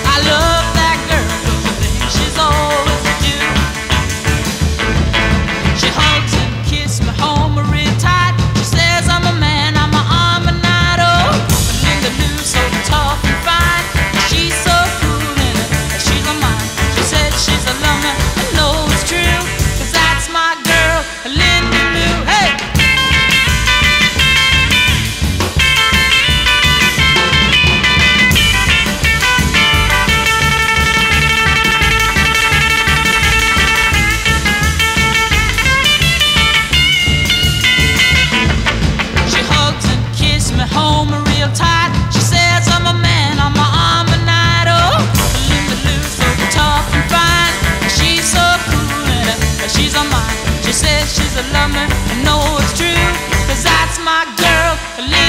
I love that girl for the things she's always do. She hugs and kisses me home real tight. She says I'm a man, I'm an Armanado. Linda Lou, so tough and fine. She's so cool and she's a mine. She said she's a lover, I know it's true, 'cause that's my girl, Linda Lou. Hey! She hugs and kisses me home real tight. She says I'm a man, I'm an Armanado. Linda Lou's so tough and fine. She's so cool and she's a mine. She says she's a lover, I know it's true, 'cause that's my girl, Linda.